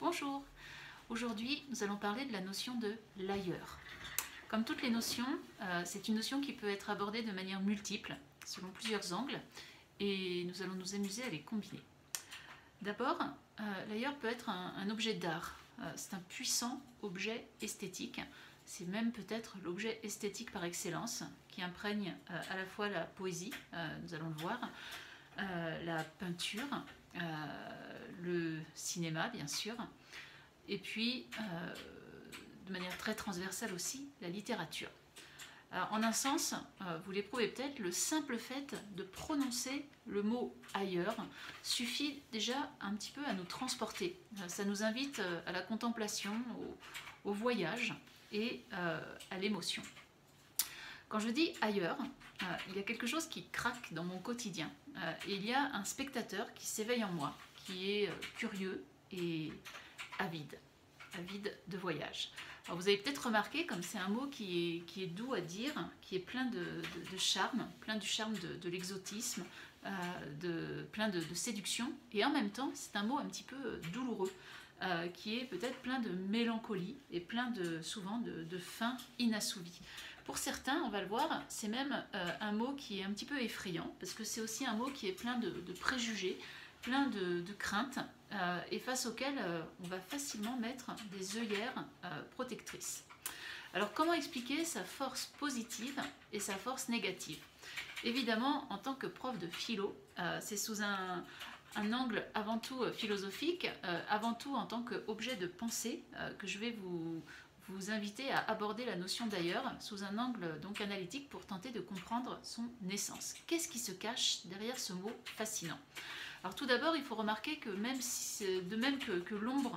Bonjour, aujourd'hui nous allons parler de la notion de l'ailleurs. Comme toutes les notions, c'est une notion qui peut être abordée de manière multiple, selon plusieurs angles, et nous allons nous amuser à les combiner. D'abord, l'ailleurs peut être un objet d'art, c'est un puissant objet esthétique, c'est même peut-être l'objet esthétique par excellence, qui imprègne à la fois la poésie, nous allons le voir, la peinture, le cinéma bien sûr, et puis de manière très transversale aussi, la littérature. Alors, en un sens, vous l'éprouvez peut-être, le simple fait de prononcer le mot ailleurs suffit déjà un petit peu à nous transporter. Ça nous invite à la contemplation, au voyage et à l'émotion. Quand je dis ailleurs, il y a quelque chose qui craque dans mon quotidien. Et il y a un spectateur qui s'éveille en moi, qui est curieux et avide de voyage. Alors vous avez peut-être remarqué, comme c'est un mot qui est doux à dire, qui est plein de charme, plein du charme de l'exotisme, plein de séduction, et en même temps c'est un mot un petit peu douloureux, qui est peut-être plein de mélancolie et plein souvent de faim inassouvi. Pour certains, on va le voir, c'est même un mot qui est un petit peu effrayant, parce que c'est aussi un mot qui est plein de préjugés, plein de craintes, et face auxquelles on va facilement mettre des œillères protectrices. Alors comment expliquer sa force positive et sa force négative? Évidemment, en tant que prof de philo, c'est sous un angle avant tout philosophique, avant tout en tant qu'objet de pensée, que je vais vous inviter à aborder la notion d'ailleurs sous un angle donc analytique pour tenter de comprendre son essence. Qu'est-ce qui se cache derrière ce mot fascinant? Alors tout d'abord, il faut remarquer que même si, de même que l'ombre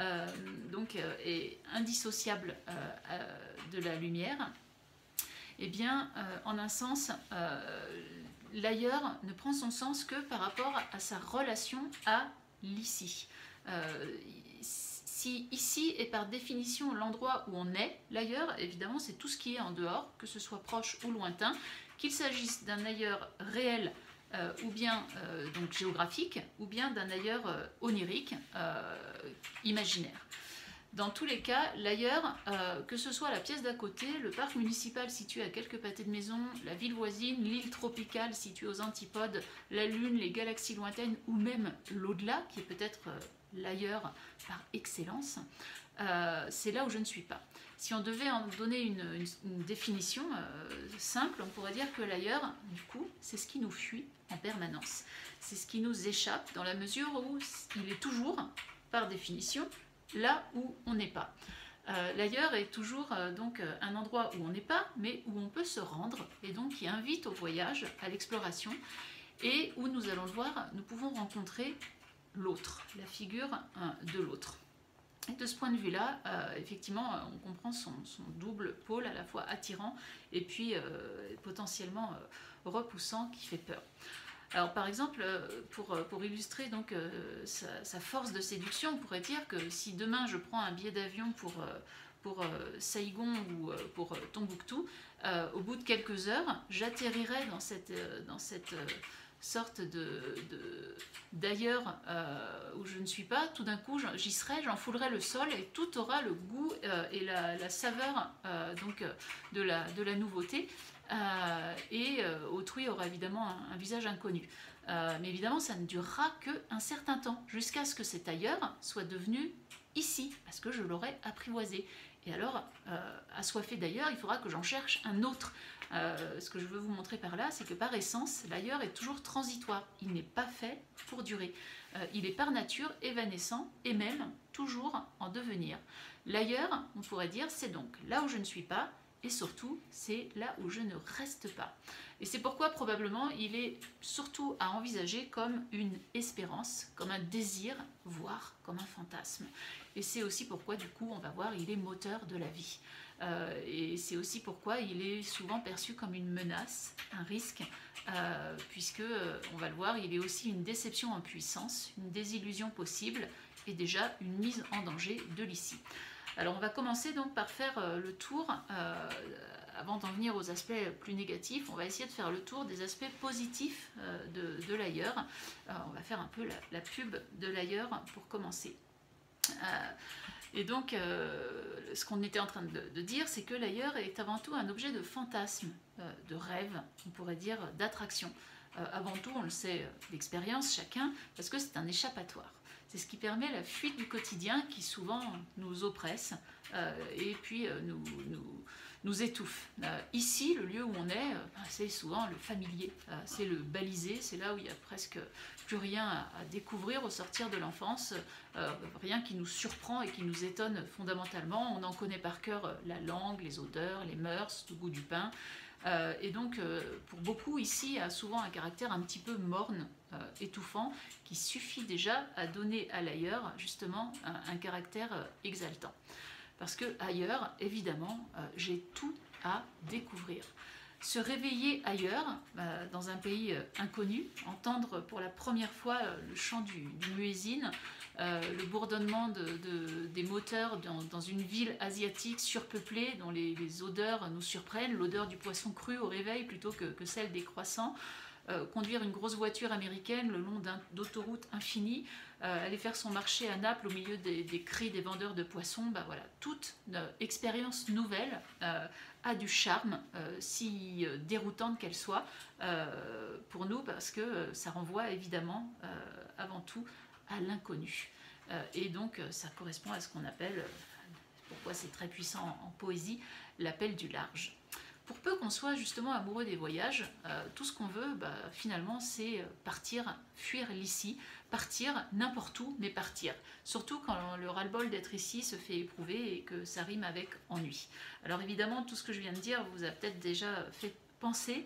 est indissociable de la lumière, eh bien, en un sens, l'ailleurs ne prend son sens que par rapport à sa relation à l'ici. Si ici est par définition l'endroit où on est, l'ailleurs, évidemment, c'est tout ce qui est en dehors, que ce soit proche ou lointain, qu'il s'agisse d'un ailleurs réel, ou bien donc géographique, ou bien d'un ailleurs onirique, imaginaire. Dans tous les cas, l'ailleurs, que ce soit la pièce d'à côté, le parc municipal situé à quelques pâtés de maison, la ville voisine, l'île tropicale située aux antipodes, la Lune, les galaxies lointaines, ou même l'au-delà, qui est peut-être l'ailleurs par excellence, c'est là où je ne suis pas. Si on devait en donner une définition simple, on pourrait dire que l'ailleurs, du coup, c'est ce qui nous fuit en permanence. C'est ce qui nous échappe dans la mesure où il est toujours, par définition, là où on n'est pas. L'ailleurs est toujours donc un endroit où on n'est pas, mais où on peut se rendre, et donc qui invite au voyage, à l'exploration, et où nous allons le voir, nous pouvons rencontrer l'autre, la figure de l'autre. Et de ce point de vue-là, effectivement, on comprend son double pôle, à la fois attirant et puis potentiellement repoussant, qui fait peur. Alors par exemple, pour illustrer donc sa force de séduction, on pourrait dire que si demain je prends un billet d'avion pour Saigon ou pour Tombouctou, au bout de quelques heures, j'atterrirai dans cette sorte d'ailleurs où je ne suis pas. Tout d'un coup j'y serai, j'en foulerai le sol et tout aura le goût et la saveur de la nouveauté, et autrui aura évidemment un visage inconnu, mais évidemment ça ne durera qu'un certain temps jusqu'à ce que cet ailleurs soit devenu ici, parce que je l'aurai apprivoisé. Et alors, assoiffé d'ailleurs, il faudra que j'en cherche un autre. Ce que je veux vous montrer par là, c'est que par essence, l'ailleurs est toujours transitoire. Il n'est pas fait pour durer. Il est par nature évanescent et même toujours en devenir. L'ailleurs, on pourrait dire, c'est donc là où je ne suis pas, et surtout, c'est là où je ne reste pas. Et c'est pourquoi probablement il est surtout à envisager comme une espérance, comme un désir, voire comme un fantasme. Et c'est aussi pourquoi du coup on va voir, il est moteur de la vie. Et c'est aussi pourquoi il est souvent perçu comme une menace, un risque, puisque, on va le voir, il est aussi une déception en puissance, une désillusion possible, et déjà une mise en danger de l'ici. Alors on va commencer donc par faire le tour, avant d'en venir aux aspects plus négatifs, on va essayer de faire le tour des aspects positifs de l'ailleurs. On va faire un peu la pub de l'ailleurs pour commencer. Et donc, ce qu'on était en train de dire, c'est que l'ailleurs est avant tout un objet de fantasme, de rêve, on pourrait dire d'attraction. Avant tout, on le sait d'expérience chacun, parce que c'est un échappatoire. C'est ce qui permet la fuite du quotidien qui souvent nous oppresse et puis nous étouffe. Ici, le lieu où on est, c'est souvent le familier, c'est le balisé, c'est là où il n'y a presque plus rien à découvrir au sortir de l'enfance, rien qui nous surprend et qui nous étonne fondamentalement. On en connaît par cœur la langue, les odeurs, les mœurs, le goût du pain. Et donc, pour beaucoup, ici, a souvent un caractère un petit peu morne, étouffant, qui suffit déjà à donner à l'ailleurs, justement, un caractère exaltant. Parce que ailleurs, évidemment, j'ai tout à découvrir. Se réveiller ailleurs, dans un pays inconnu, entendre pour la première fois le chant du muezzin, le bourdonnement des moteurs dans une ville asiatique surpeuplée dont les odeurs nous surprennent, l'odeur du poisson cru au réveil plutôt que celle des croissants, conduire une grosse voiture américaine le long d'autoroutes infinies, aller faire son marché à Naples au milieu des cris des vendeurs de poissons, voilà, toute expérience nouvelle a du charme, si déroutante qu'elle soit, pour nous, parce que ça renvoie évidemment avant tout à l'inconnu. Et donc ça correspond à ce qu'on appelle, pourquoi c'est très puissant en poésie, l'appel du large. Pour peu qu'on soit justement amoureux des voyages, tout ce qu'on veut, finalement, c'est partir, fuir l'ici, partir n'importe où, mais partir. Surtout quand le ras-le-bol d'être ici se fait éprouver et que ça rime avec ennui. Alors évidemment, tout ce que je viens de dire vous a peut-être déjà fait penser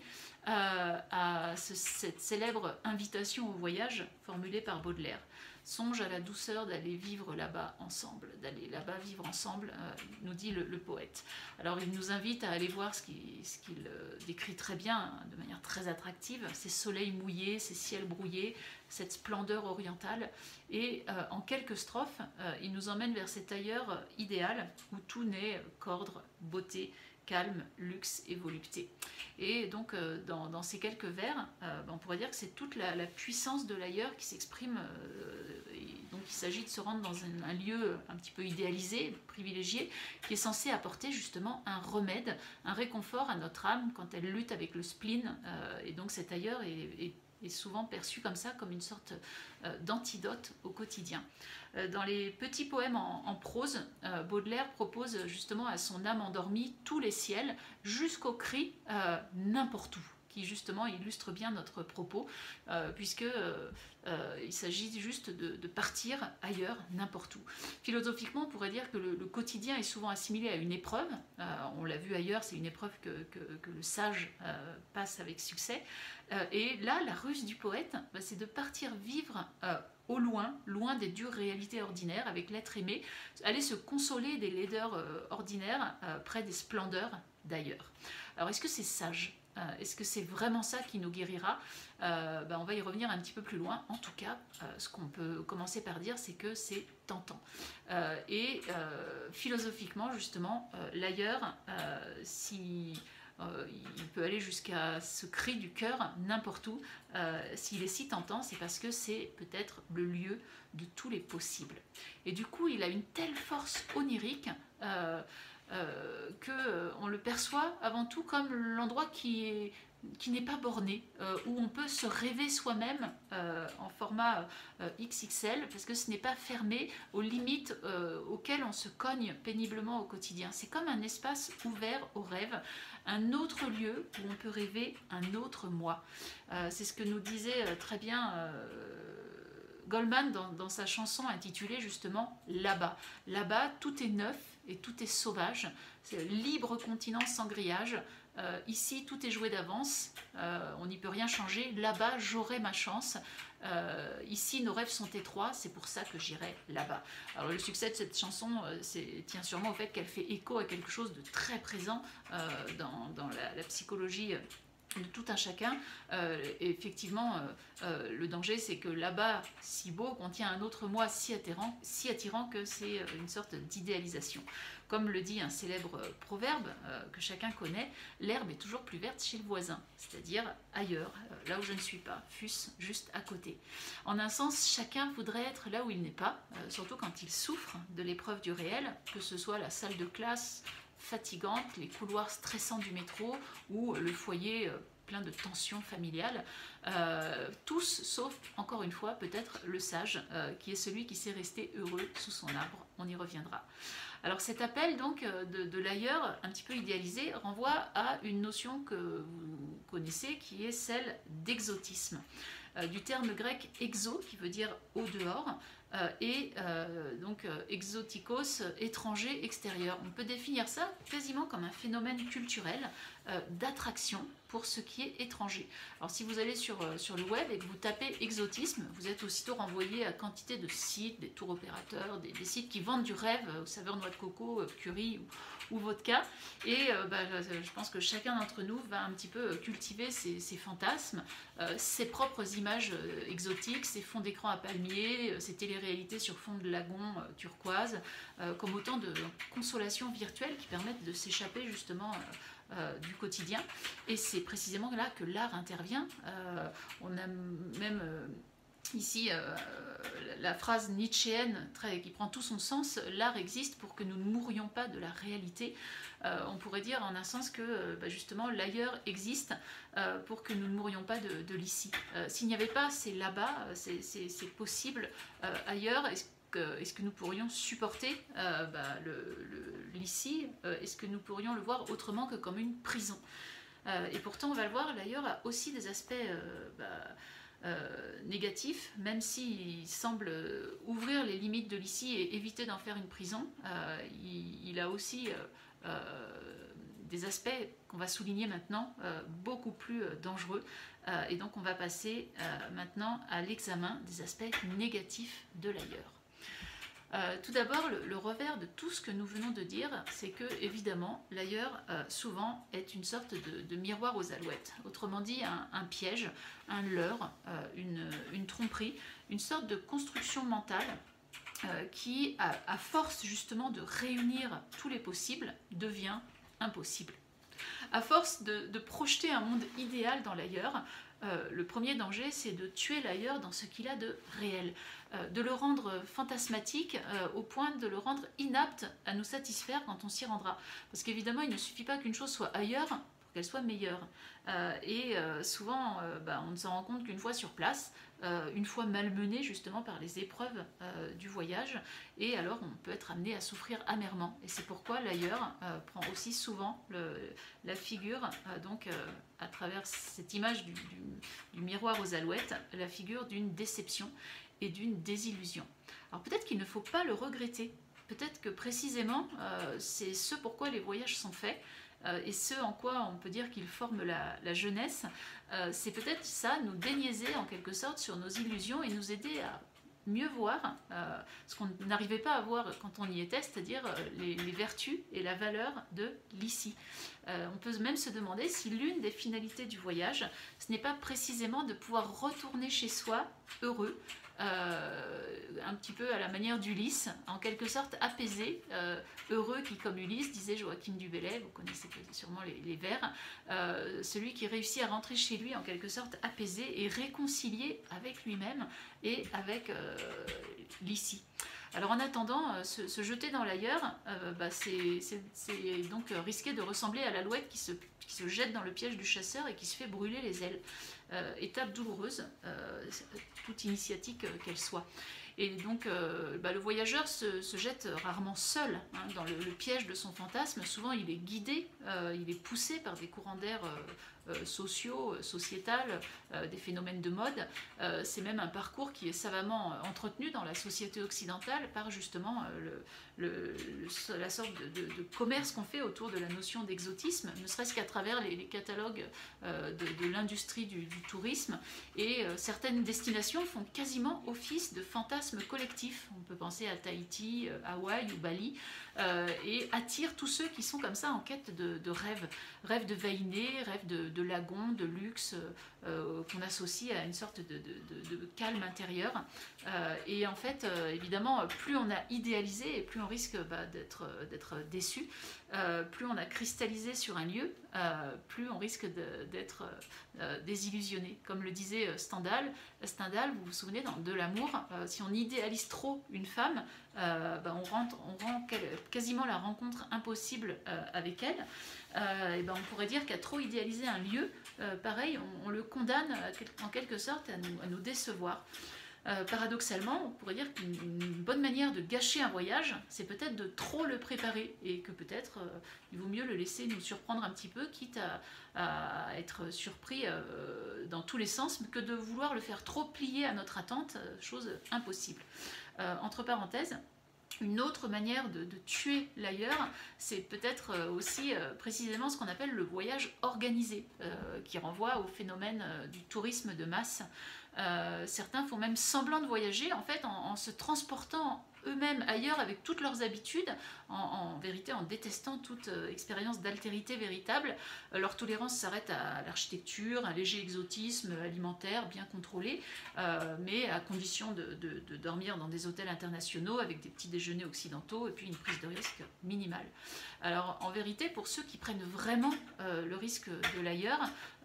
à cette célèbre invitation au voyage formulée par Baudelaire. Songe à la douceur d'aller vivre là-bas ensemble, d'aller là-bas vivre ensemble, nous dit le poète. Alors il nous invite à aller voir ce qu'il décrit très bien, de manière très attractive, ces soleils mouillés, ces ciels brouillés, cette splendeur orientale. Et en quelques strophes, il nous emmène vers cet ailleurs idéal où tout n'est qu'ordre, beauté, calme, luxe et volupté. Et donc dans ces quelques vers, on pourrait dire que c'est toute la puissance de l'ailleurs qui s'exprime. Donc il s'agit de se rendre dans un lieu un petit peu idéalisé, privilégié, qui est censé apporter justement un remède, un réconfort à notre âme quand elle lutte avec le spleen. Et donc cet ailleurs est souvent perçu comme ça, comme une sorte d'antidote au quotidien. Dans les petits poèmes en prose, Baudelaire propose justement à son âme endormie tous les ciels, jusqu'au cri n'importe où, qui justement illustre bien notre propos, puisque il s'agit juste de partir ailleurs, n'importe où. Philosophiquement, on pourrait dire que le quotidien est souvent assimilé à une épreuve. On l'a vu ailleurs, c'est une épreuve que le sage passe avec succès. Et là, la ruse du poète, c'est de partir vivre au loin, loin des dures réalités ordinaires, avec l'être aimé, aller se consoler des laideurs ordinaires près des splendeurs d'ailleurs. Alors, est-ce que c'est sage ? Est-ce que c'est vraiment ça qui nous guérira ? On va y revenir un petit peu plus loin. En tout cas, ce qu'on peut commencer par dire, c'est que c'est tentant. Philosophiquement, justement, l'ailleurs, il peut aller jusqu'à ce cri du cœur n'importe où. S'il est si tentant, c'est parce que c'est peut-être le lieu de tous les possibles. Et du coup, il a une telle force onirique qu'on le perçoit avant tout comme l'endroit qui n'est pas borné, où on peut se rêver soi-même en format XXL, parce que ce n'est pas fermé aux limites auxquelles on se cogne péniblement au quotidien. C'est comme un espace ouvert au rêve, un autre lieu où on peut rêver un autre moi. C'est ce que nous disait très bien Goldman dans sa chanson intitulée justement Là-bas. Là-bas, tout est neuf et tout est sauvage. C'est libre continent sans grillage. Ici, tout est joué d'avance. On n'y peut rien changer. Là-bas, j'aurai ma chance. Ici, nos rêves sont étroits. C'est pour ça que j'irai là-bas. Alors, le succès de cette chanson tient sûrement au fait qu'elle fait écho à quelque chose de très présent dans la psychologie de tout un chacun. Effectivement, le danger, c'est que là-bas, si beau, contient un autre moi si attirant que c'est une sorte d'idéalisation. Comme le dit un célèbre proverbe que chacun connaît, l'herbe est toujours plus verte chez le voisin, c'est-à-dire ailleurs, là où je ne suis pas, fût-ce juste à côté. En un sens, chacun voudrait être là où il n'est pas, surtout quand il souffre de l'épreuve du réel, que ce soit la salle de classe fatigante, les couloirs stressants du métro ou le foyer plein de tensions familiales, tous sauf, encore une fois, peut-être le sage, qui est celui qui sait rester heureux sous son arbre, on y reviendra. Alors cet appel donc de l'ailleurs, un petit peu idéalisé, renvoie à une notion que vous connaissez, qui est celle d'exotisme, du terme grec exo, qui veut dire au dehors, et donc exotikos, étranger, extérieur. On peut définir ça quasiment comme un phénomène culturel d'attraction pour ce qui est étranger. Alors si vous allez sur le web et que vous tapez exotisme, vous êtes aussitôt renvoyé à quantité de sites, des tours opérateurs, des sites qui vendent du rêve aux saveurs noix de coco, curry ou vodka. Et je pense que chacun d'entre nous va un petit peu cultiver ses fantasmes, ses propres images exotiques, ses fonds d'écran à palmiers, ses téléréalités sur fond de lagon turquoise, comme autant de consolations virtuelles qui permettent de s'échapper justement du quotidien. Et c'est précisément là que l'art intervient. On a même ici la phrase nietzschéenne qui prend tout son sens: l'art existe pour que nous ne mourions pas de la réalité. On pourrait dire en un sens que justement l'ailleurs existe pour que nous ne mourions pas de l'ici. S'il n'y avait pas c'est là-bas, c'est possible ailleurs. Est-ce que nous pourrions supporter l'ici? Est-ce que nous pourrions le voir autrement que comme une prison? Et pourtant, on va le voir, l'ailleurs a aussi des aspects négatifs, même s'il semble ouvrir les limites de l'ici et éviter d'en faire une prison. Il a aussi des aspects qu'on va souligner maintenant beaucoup plus dangereux. Et donc, on va passer maintenant à l'examen des aspects négatifs de l'ailleurs. Tout d'abord, le revers de tout ce que nous venons de dire, c'est que, évidemment, l'ailleurs, souvent, est une sorte de miroir aux alouettes. Autrement dit, un piège, un leurre, une tromperie, une sorte de construction mentale qui, à force justement de réunir tous les possibles, devient impossible. À force de projeter un monde idéal dans l'ailleurs, le premier danger, c'est de tuer l'ailleurs dans ce qu'il a de réel, de le rendre fantasmatique au point de le rendre inapte à nous satisfaire quand on s'y rendra. Parce qu'évidemment, il ne suffit pas qu'une chose soit ailleurs pour qu'elle soit meilleure. Souvent, on ne s'en rend compte qu'une fois sur place, une fois malmené justement par les épreuves du voyage, et alors on peut être amené à souffrir amèrement. Et c'est pourquoi l'ailleurs prend aussi souvent la figure, à travers cette image du miroir aux alouettes, la figure d'une déception et d'une désillusion. Alors peut-être qu'il ne faut pas le regretter, peut-être que précisément c'est ce pourquoi les voyages sont faits, et ce en quoi on peut dire qu'ils forment la jeunesse, c'est peut-être ça, nous déniaiser en quelque sorte sur nos illusions et nous aider à mieux voir ce qu'on n'arrivait pas à voir quand on y était, c'est-à-dire les vertus et la valeur de l'ici. On peut même se demander si l'une des finalités du voyage, ce n'est pas précisément de pouvoir retourner chez soi heureux, un petit peu à la manière d'Ulysse, en quelque sorte apaisé, heureux qui, comme Ulysse, disait Joachim du Bellay, vous connaissez sûrement les vers, celui qui réussit à rentrer chez lui en quelque sorte apaisé et réconcilié avec lui-même et avec l'ici. Alors en attendant, se jeter dans l'ailleurs, c'est donc risquer de ressembler à l'alouette qui se jette dans le piège du chasseur et qui se fait brûler les ailes. Étape douloureuse, toute initiatique qu'elle soit. Et donc le voyageur se jette rarement seul dans le piège de son fantasme. Souvent il est guidé, il est poussé par des courants d'air sociaux, sociétales, des phénomènes de mode. C'est même un parcours qui est savamment entretenu dans la société occidentale par justement la sorte de commerce qu'on fait autour de la notion d'exotisme, ne serait-ce qu'à travers les catalogues de l'industrie du tourisme. Et certaines destinations font quasiment office de fantasmes fantasme collectif. On peut penser à Tahiti, Hawaï ou Bali, et attire tous ceux qui sont comme ça en quête de rêves. Rêves de vainer, rêves de lagons, de luxe, qu'on associe à une sorte de calme intérieur. Et en fait, évidemment, plus on a idéalisé et plus on risque d'être déçu. Plus on a cristallisé sur un lieu, plus on risque d'être désillusionné. Comme le disait Stendhal, vous vous souvenez, dans De l'amour, si on idéalise trop une femme, on rend quasiment la rencontre impossible avec elle. On pourrait dire qu'à trop idéaliser un lieu, pareil, on le condamne en quelque sorte à nous décevoir. Paradoxalement, on pourrait dire qu'une bonne manière de gâcher un voyage, c'est peut-être de trop le préparer et que peut-être il vaut mieux le laisser nous surprendre un petit peu, quitte à être surpris dans tous les sens, que de vouloir le faire trop plier à notre attente, chose impossible. Entre parenthèses, une autre manière de tuer l'ailleurs, c'est peut-être aussi précisément ce qu'on appelle le voyage organisé, qui renvoie au phénomène du tourisme de masse. Certains font même semblant de voyager en fait en se transportant eux-mêmes ailleurs avec toutes leurs habitudes, en vérité en détestant toute expérience d'altérité véritable. Leur tolérance s'arrête à l'architecture, un léger exotisme alimentaire bien contrôlé, mais à condition de dormir dans des hôtels internationaux avec des petits déjeuners occidentaux et puis une prise de risque minimale. Alors en vérité, pour ceux qui prennent vraiment le risque de l'ailleurs,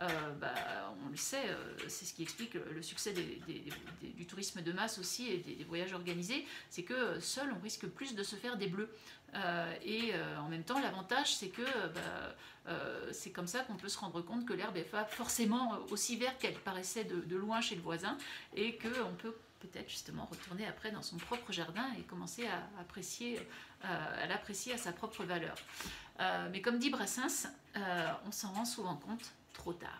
on le sait, c'est ce qui explique le succès du tourisme de masse aussi et des voyages organisés, c'est que seul on risque plus de se faire des bleus. En même temps, l'avantage c'est que c'est comme ça qu'on peut se rendre compte que l'herbe n'est pas forcément aussi verte qu'elle paraissait de loin chez le voisin, et qu'on peut peut-être justement retourner après dans son propre jardin et commencer à l'apprécier à sa propre valeur. Mais comme dit Brassens, on s'en rend souvent compte trop tard.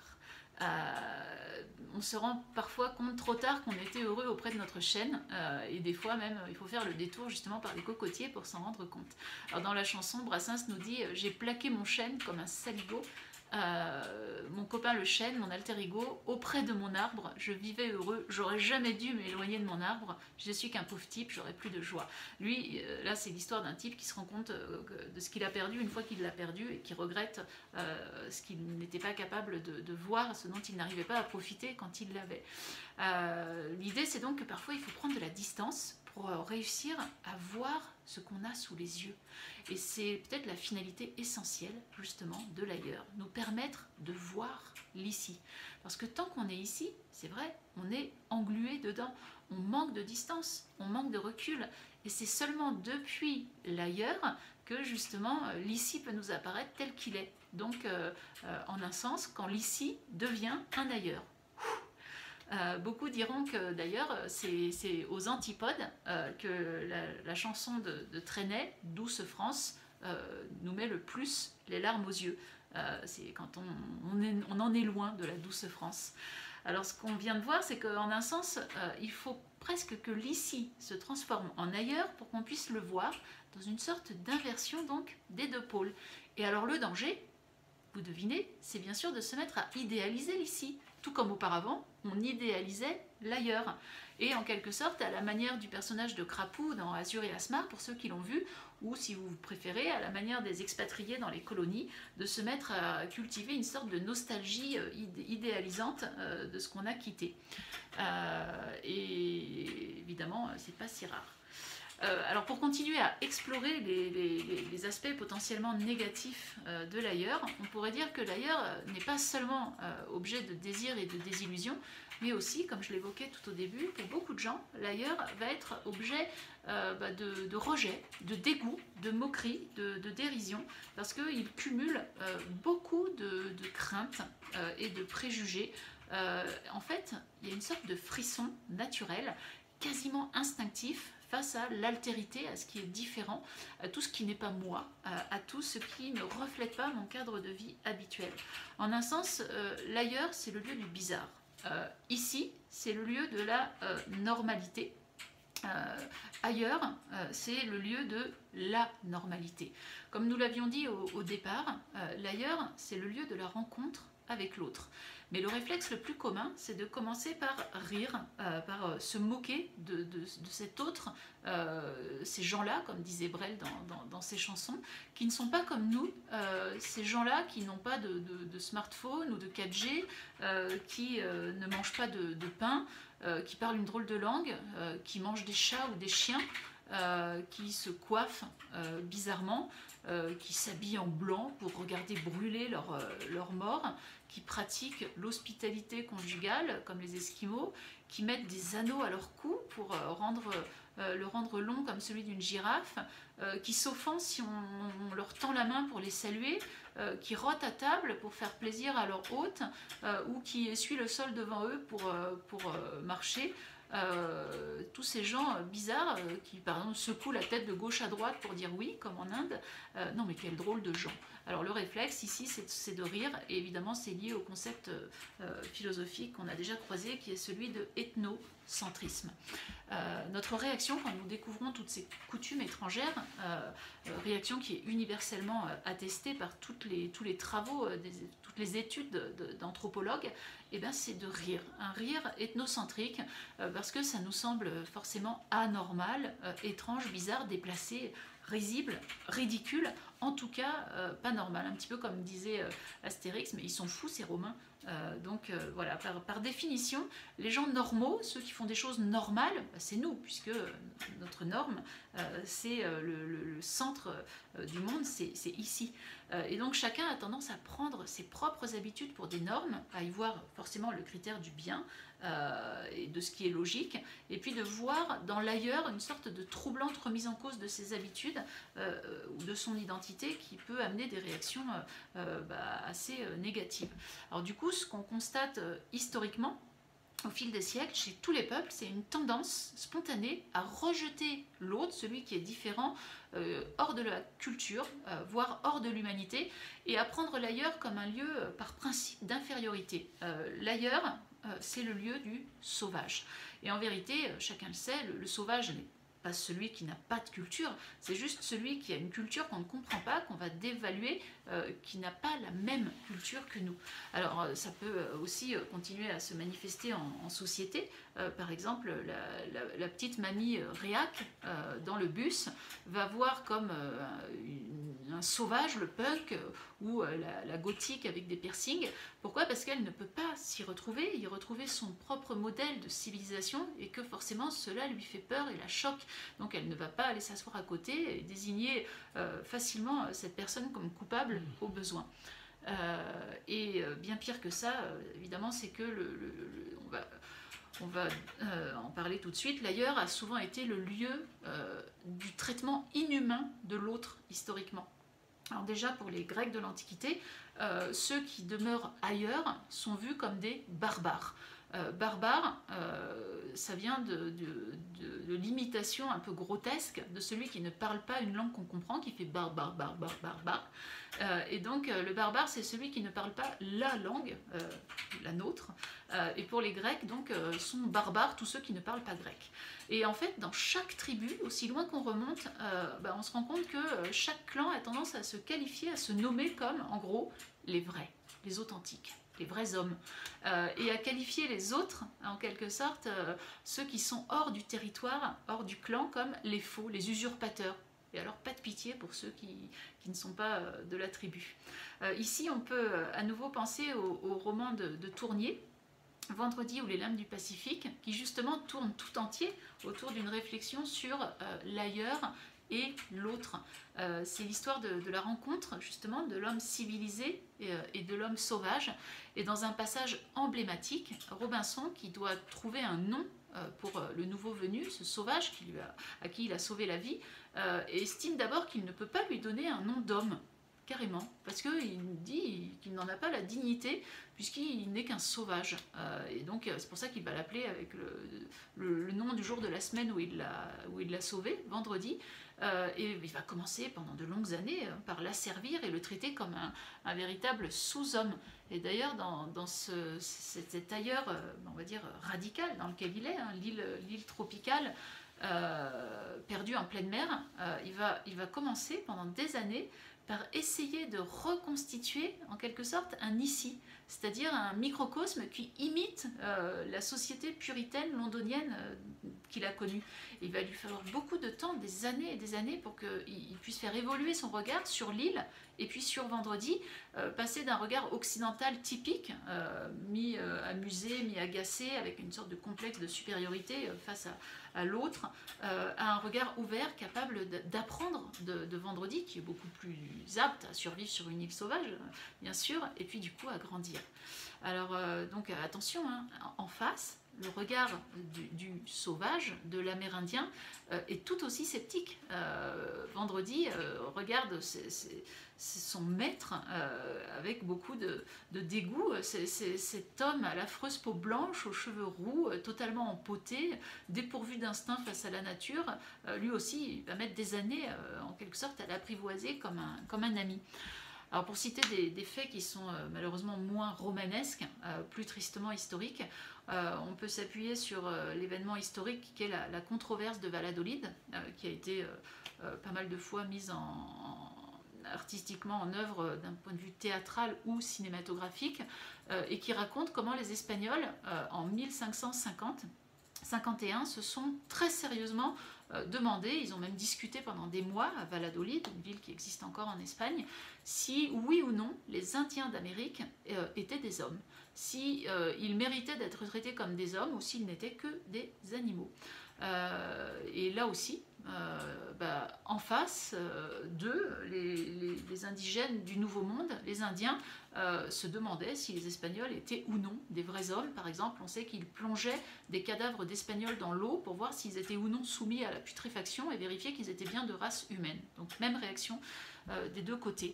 On se rend parfois compte trop tard qu'on était heureux auprès de notre chêne, et des fois même il faut faire le détour justement par les cocotiers pour s'en rendre compte. Alors dans la chanson, Brassens nous dit « J'ai plaqué mon chêne comme un saligot, mon copain le chêne, mon alter ego, auprès de mon arbre, je vivais heureux, j'aurais jamais dû m'éloigner de mon arbre, je suis qu'un pauvre type, j'aurais plus de joie. » Lui, là c'est l'histoire d'un type qui se rend compte de ce qu'il a perdu une fois qu'il l'a perdu, et qui regrette ce qu'il n'était pas capable de voir, ce dont il n'arrivait pas à profiter quand il l'avait. L'idée c'est donc que parfois il faut prendre de la distance pour réussir à voir ce qu'on a sous les yeux. Et c'est peut-être la finalité essentielle justement de l'ailleurs, nous permettre de voir l'ici. Parce que tant qu'on est ici, c'est vrai, on est englué dedans, on manque de distance, on manque de recul. Et c'est seulement depuis l'ailleurs que justement l'ici peut nous apparaître tel qu'il est. Donc en un sens, quand l'ici devient un ailleurs. Beaucoup diront que d'ailleurs c'est aux antipodes que la chanson de Trenet, Douce France, nous met le plus les larmes aux yeux. C'est quand on en est loin de la douce France. Alors ce qu'on vient de voir, c'est qu'en un sens, il faut presque que l'ici se transforme en ailleurs pour qu'on puisse le voir, dans une sorte d'inversion donc des deux pôles. Et alors le danger, vous devinez, c'est bien sûr de se mettre à idéaliser l'ici, tout comme auparavant, on idéalisait l'ailleurs. Et en quelque sorte, à la manière du personnage de Crapou dans Azur et Asmar, pour ceux qui l'ont vu, ou si vous préférez, à la manière des expatriés dans les colonies, de se mettre à cultiver une sorte de nostalgie idéalisante de ce qu'on a quitté. Et évidemment, c'est pas si rare. Alors pour continuer à explorer les aspects potentiellement négatifs de l'ailleurs, on pourrait dire que l'ailleurs n'est pas seulement objet de désir et de désillusion, mais aussi, comme je l'évoquais tout au début, pour beaucoup de gens, l'ailleurs va être objet de rejet, de dégoût, de moquerie, de dérision, parce qu'il cumule beaucoup de craintes et de préjugés. En fait, il y a une sorte de frisson naturel, quasiment instinctif, face à l'altérité, à ce qui est différent, à tout ce qui n'est pas moi, à tout ce qui ne reflète pas mon cadre de vie habituel. En un sens, l'ailleurs, c'est le lieu du bizarre. Ici, c'est le lieu de la normalité. Ailleurs, c'est le lieu de la normalité. Comme nous l'avions dit au départ, l'ailleurs, c'est le lieu de la rencontre avec l'autre. Mais le réflexe le plus commun, c'est de commencer par rire, par se moquer de cet autre, ces gens-là, comme disait Brel dans ses chansons, qui ne sont pas comme nous, ces gens-là qui n'ont pas de smartphone ou de 4G, qui ne mangent pas de pain, qui parlent une drôle de langue, qui mangent des chats ou des chiens, qui se coiffent bizarrement, qui s'habillent en blanc pour regarder brûler leurs morts, qui pratiquent l'hospitalité conjugale comme les Esquimaux, qui mettent des anneaux à leur cou pour le rendre long comme celui d'une girafe, qui s'offensent si on leur tend la main pour les saluer, qui rotent à table pour faire plaisir à leur hôte, ou qui essuient le sol devant eux pour marcher. Tous ces gens bizarres qui par exemple secouent la tête de gauche à droite pour dire oui comme en Inde, non mais quel drôle de gens. Alors le réflexe ici c'est de rire, et évidemment c'est lié au concept philosophique qu'on a déjà croisé, qui est celui de ethnocentrisme. Notre réaction quand nous découvrons toutes ces coutumes étrangères, réaction qui est universellement attestée par tous les travaux, toutes les études d'anthropologues, eh ben, c'est de rire, un rire ethnocentrique, parce que ça nous semble forcément anormal, étrange, bizarre, déplacé, risible, ridicule, en tout cas pas normal, un petit peu comme disait Astérix, mais ils sont fous ces Romains. Donc voilà, par définition, les gens normaux, ceux qui font des choses normales, bah, c'est nous, puisque notre norme, c'est le centre du monde, c'est ici. Et donc chacun a tendance à prendre ses propres habitudes pour des normes, à y voir forcément le critère du bien et de ce qui est logique, et puis de voir dans l'ailleurs une sorte de troublante remise en cause de ses habitudes ou de son identité qui peut amener des réactions assez négatives. Alors du coup, ce qu'on constate historiquement, au fil des siècles, chez tous les peuples, c'est une tendance spontanée à rejeter l'autre, celui qui est différent, hors de la culture, voire hors de l'humanité, et à prendre l'ailleurs comme un lieu par principe d'infériorité. L'ailleurs, c'est le lieu du sauvage. Et en vérité, chacun le sait, le sauvage n'est pas celui qui n'a pas de culture, c'est juste celui qui a une culture qu'on ne comprend pas, qu'on va dévaluer, qui n'a pas la même culture que nous. Alors ça peut aussi continuer à se manifester en société. Par exemple, la petite mamie réac dans le bus va voir comme un sauvage, le punk, ou la gothique avec des piercings. Pourquoi? Parce qu'elle ne peut pas s'y retrouver, y retrouver son propre modèle de civilisation, et que forcément cela lui fait peur et la choque. Donc elle ne va pas aller s'asseoir à côté et désigner facilement cette personne comme coupable au besoin. Et bien pire que ça, évidemment, c'est que on va en parler tout de suite, l'ailleurs a souvent été le lieu du traitement inhumain de l'autre historiquement. Alors déjà, pour les Grecs de l'Antiquité, ceux qui demeurent ailleurs sont vus comme des barbares. Barbare, ça vient de l'imitation un peu grotesque de celui qui ne parle pas une langue qu'on comprend, qui fait barbare. Et donc le barbare, c'est celui qui ne parle pas la langue, la nôtre. Et pour les Grecs, donc, sont barbares tous ceux qui ne parlent pas grec. Et en fait, dans chaque tribu, aussi loin qu'on remonte, on se rend compte que chaque clan a tendance à se qualifier, à se nommer comme, en gros, les vrais, les authentiques, les vrais hommes, et à qualifier les autres, en quelque sorte, ceux qui sont hors du territoire, hors du clan, comme les faux, les usurpateurs. Et alors, pas de pitié pour ceux qui ne sont pas de la tribu. Ici, on peut à nouveau penser au roman de Tournier, Vendredi ou les lames du Pacifique, qui justement tourne tout entier autour d'une réflexion sur l'ailleurs et l'autre. C'est l'histoire de la rencontre justement de l'homme civilisé et de l'homme sauvage. Et dans un passage emblématique, Robinson, qui doit trouver un nom pour le nouveau venu, ce sauvage à qui il a sauvé la vie, estime d'abord qu'il ne peut pas lui donner un nom d'homme, carrément, parce qu'il dit qu'il n'en a pas la dignité, puisqu'il n'est qu'un sauvage. Et donc c'est pour ça qu'il va l'appeler avec le nom du jour de la semaine où il l'a sauvé, vendredi. Et il va commencer pendant de longues années par l'asservir et le traiter comme un véritable sous-homme. Et d'ailleurs, dans cet ailleurs, on va dire, radical dans lequel il est, hein, l'île tropicale, perdu en pleine mer, il va commencer pendant des années par essayer de reconstituer en quelque sorte un ici, c'est-à-dire un microcosme qui imite la société puritaine londonienne qu'il a connue. Il va lui falloir beaucoup de temps, des années et des années, pour qu'il puisse faire évoluer son regard sur l'île et puis sur Vendredi, passer d'un regard occidental typique, mi-amusé, mi-agacé, avec une sorte de complexe de supériorité face à l'autre, à un regard ouvert, capable d'apprendre de Vendredi, qui est beaucoup plus apte à survivre sur une île sauvage, bien sûr, et puis du coup à grandir. Alors, donc attention, hein, en face, le regard du sauvage, de l'Amérindien, est tout aussi sceptique. Vendredi regarde son maître avec beaucoup de dégoût. Cet homme à l'affreuse peau blanche, aux cheveux roux, totalement empoté, dépourvu d'instinct face à la nature, lui aussi il va mettre des années en quelque sorte à l'apprivoiser comme un ami. Alors pour citer des faits qui sont malheureusement moins romanesques, plus tristement historiques, on peut s'appuyer sur l'événement historique qui est la controverse de Valladolid, qui a été pas mal de fois mise artistiquement en œuvre d'un point de vue théâtral ou cinématographique, et qui raconte comment les Espagnols, en 1551, se sont très sérieusement demandé, ils ont même discuté pendant des mois à Valladolid, une ville qui existe encore en Espagne, si oui ou non les Indiens d'Amérique étaient des hommes, si ils méritaient d'être traités comme des hommes ou s'ils n'étaient que des animaux. Et là aussi, en face d'eux, les indigènes du Nouveau Monde, les Indiens, se demandaient si les Espagnols étaient ou non des vrais hommes. Par exemple, on sait qu'ils plongeaient des cadavres d'Espagnols dans l'eau pour voir s'ils étaient ou non soumis à la putréfaction et vérifier qu'ils étaient bien de race humaine. Donc même réaction des deux côtés.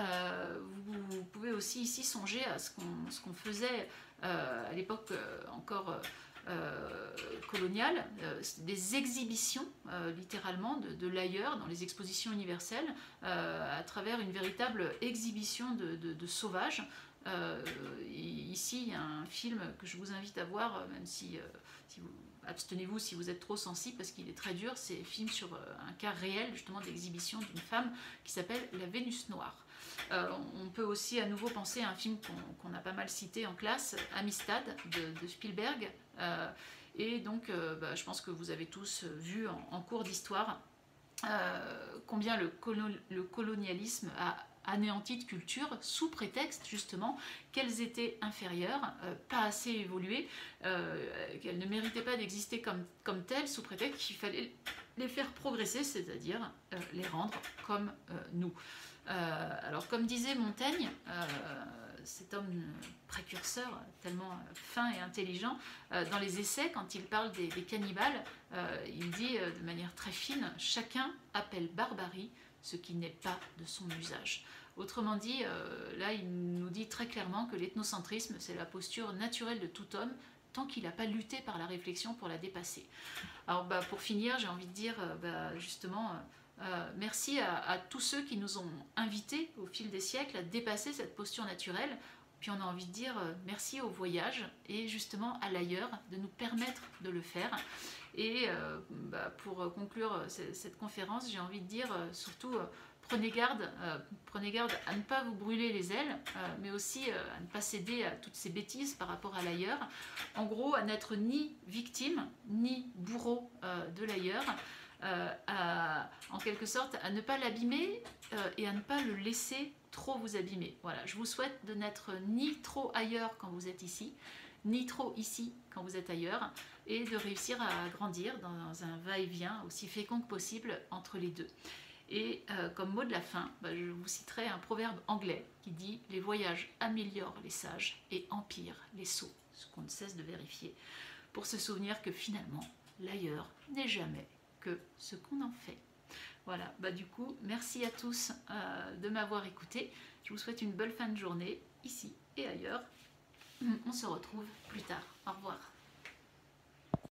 Vous pouvez aussi ici songer à ce qu'on faisait à l'époque encore coloniale, des exhibitions littéralement de l'ailleurs dans les expositions universelles, à travers une véritable exhibition de sauvages. Ici il y a un film que je vous invite à voir, même si vous abstenez-vous si vous êtes trop sensible parce qu'il est très dur. C'est un film sur un cas réel justement d'exhibition d'une femme qui s'appelle La Vénus Noire. On peut aussi à nouveau penser à un film qu'on a pas mal cité en classe, Amistad de Spielberg, et donc je pense que vous avez tous vu en cours d'histoire combien le colonialisme a anéanti de culture sous prétexte justement qu'elles étaient inférieures, pas assez évoluées, qu'elles ne méritaient pas d'exister comme telles, sous prétexte qu'il fallait les faire progresser, c'est-à-dire les rendre comme nous. Alors comme disait Montaigne, cet homme précurseur tellement fin et intelligent, dans les essais, quand il parle des cannibales, il dit de manière très fine « Chacun appelle barbarie ce qui n'est pas de son usage ». Autrement dit, là il nous dit très clairement que l'ethnocentrisme c'est la posture naturelle de tout homme tant qu'il n'a pas lutté par la réflexion pour la dépasser. Alors pour finir, j'ai envie de dire justement merci à tous ceux qui nous ont invités au fil des siècles à dépasser cette posture naturelle. Puis on a envie de dire merci au voyage et justement à l'ailleurs de nous permettre de le faire. Et pour conclure cette conférence, j'ai envie de dire surtout prenez garde à ne pas vous brûler les ailes, mais aussi à ne pas céder à toutes ces bêtises par rapport à l'ailleurs. En gros, à n'être ni victime ni bourreau de l'ailleurs. En quelque sorte à ne pas l'abîmer et à ne pas le laisser trop vous abîmer. Voilà, je vous souhaite de n'être ni trop ailleurs quand vous êtes ici, ni trop ici quand vous êtes ailleurs, et de réussir à grandir dans un va-et-vient aussi fécond que possible entre les deux. Et comme mot de la fin, je vous citerai un proverbe anglais qui dit « Les voyages améliorent les sages et empirent les sots », ce qu'on ne cesse de vérifier, pour se souvenir que finalement, l'ailleurs n'est jamais que ce qu'on en fait. Voilà, du coup, merci à tous de m'avoir écouté. Je vous souhaite une belle fin de journée, ici et ailleurs. On se retrouve plus tard. Au revoir.